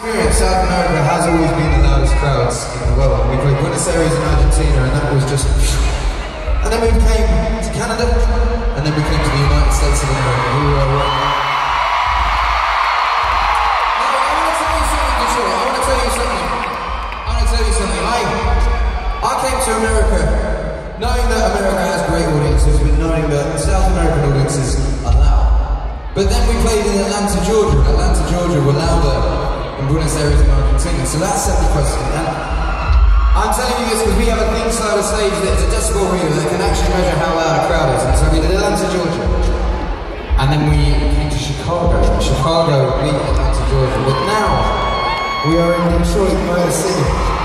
South America has always been the loudest crowds in the world. We played Buenos Aires in Argentina, and that was just... And then we came to Canada, and then we came to the United States of America. We were... I want to tell you something, Detroit. I want to tell you something. I came to America knowing that America has great audiences, but knowing that South American audiences are loud. But then we played in Atlanta, Georgia. Atlanta, Georgia were louder in Buenos Aires and Argentina, so that's set the question. And I'm telling you this because we have a thing side of stage that is a decibel reader that can actually measure how loud a crowd is. And so we did Atlanta, Georgia, and then we came to Chicago. Chicago beat Atlanta, Georgia, but now we are in Detroit, Motor City.